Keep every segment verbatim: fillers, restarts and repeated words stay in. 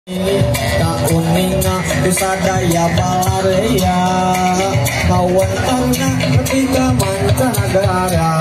Kauninga disadaya balarea kawentarna ketiga mancanegara.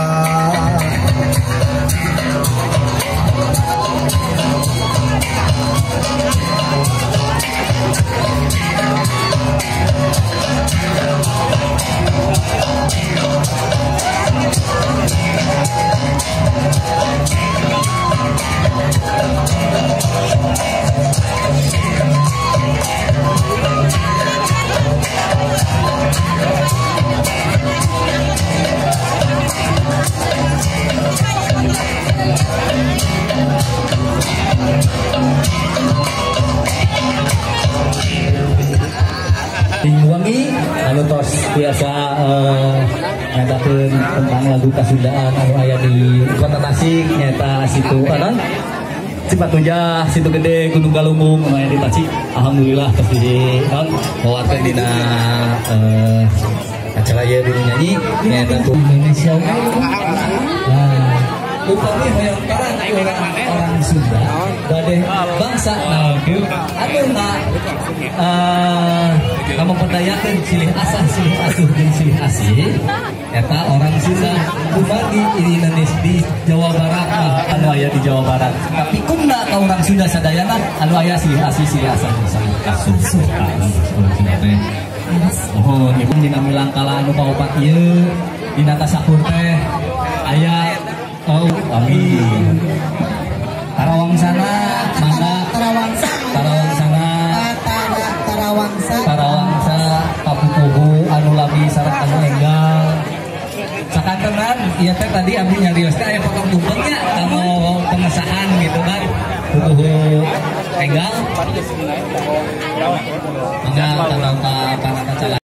Wangi anu tos biasa nyatakeun tentang lagu Kasundaan anu aya di Kota Tasik nyata situ anan Cipatujah situ gede Gunung Galunggung anu aya di Tasik. Alhamdulillah tos di non bawakeun dina eh acara ieu di nyanyi nyata tuh Indonesia. Nah, upami hoyong parang orang Sunda bade bangsa naon anu na eh kamu perdayakan silih asah silih asuh jeung silih asih eta orang Sunda kumagi di Indonesia di Jawa Barat nah, anu aya di Jawa Barat tapi kumna ka orang Sunda sadayana anu aya silih asih silih asah silih asuh Sunda teh oh ibu dina milangkala anu kaopat ieu dina tasahur teh aya oh amin Tarawang sana mangga Tarawangsa Tarawang sana Tarawangsa Tarawangsa Papupuhu anu labi sareng anu enggal sakantenan ieu teh tadi abdi nyarios teh aya potong tumpengnya kanggo pengesahan gitu kan pupuhu enggal mangga tanggal ka para